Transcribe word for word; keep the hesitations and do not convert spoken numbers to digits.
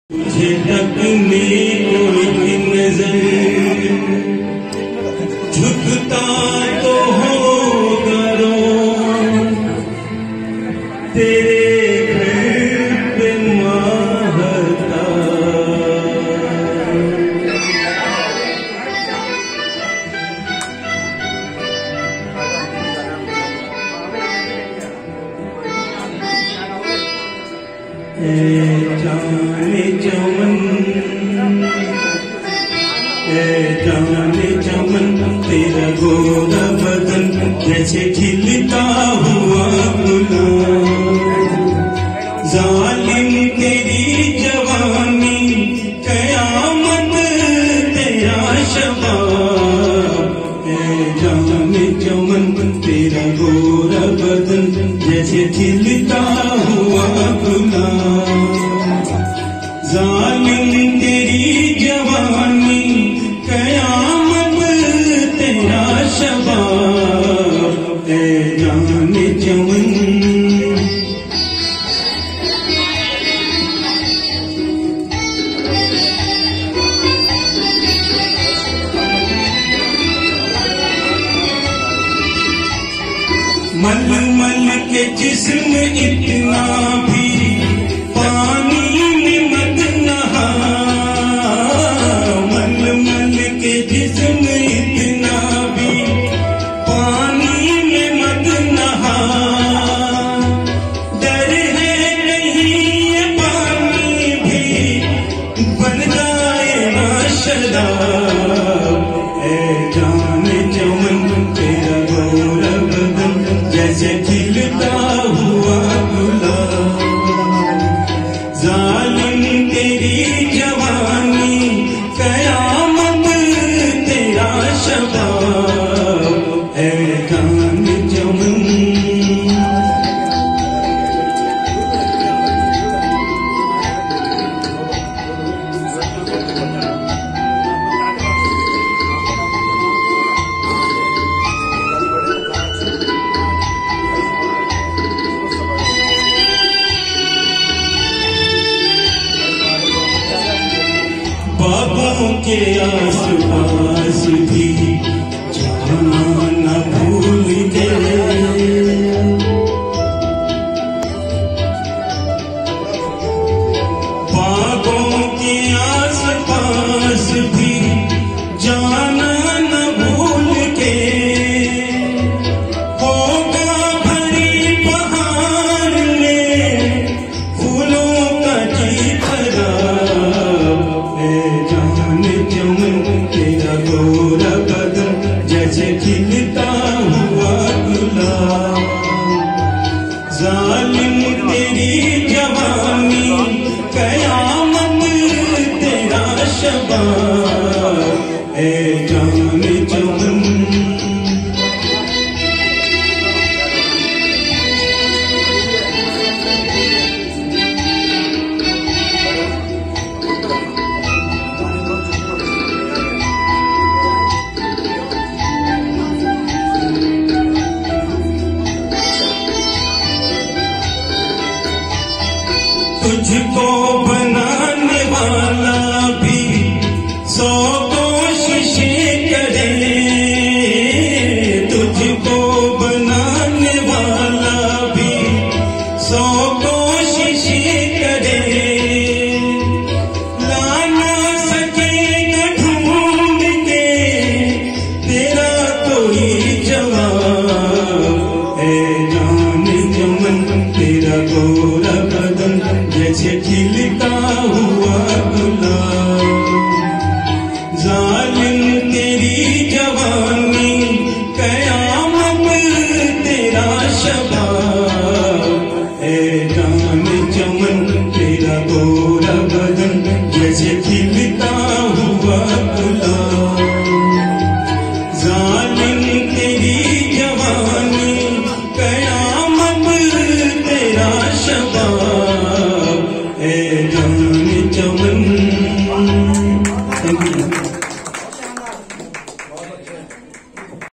तुझे तकने कोई नजर झुकता तो होगा रो तेरे घर पे महता। जाने चमन जाने चमन तेरा गोरा बदन जैसे खिलता हुआ गुलाब। जालिम तेरी जवानी कयामत तेरा शबाब। जाने चमन तेरा गोरा बदन जैसे खिलता हुआ गुलाब। जालिम तेरी जवानी कयामत तेरा शबाब। ऐ जाने चमन मल मल के जिस्म इतना भी पानी में मत नहा। मल मल के जिस्म इतना भी पानी में मत नहा। डर है कहीं ये पानी भी बन जाए ना शराब। ऐ जाने चमन तेरा गोरा बदन जैसे खिलता हुआ गुलाब। जालिम तेरी जवानी कयामत तेरा शबाब। ऐ जाने चमन बाबों के आस पास भी जाना न भूल गए। बाबों के आस पास भी जाना न भूल के। होगा भरी बहार में फूलों का जी खराब। जाने चमन तेरा गोरा बदन जैसे खिलता हुआ गुलाब। जालिम तेरी जवानी कयामत तेरा शबाब। ऐ जाने चमन तुझको बनाने वाला भी सौ कोशिशें करे। तुझको बनाने वाला भी सौ कोशिशें करे। ला ना सकेगा ढूंढ के तेरा कोई जवाब। ऐ जाने चमन तेरा गोरा बदन जैसे खिलता हुआ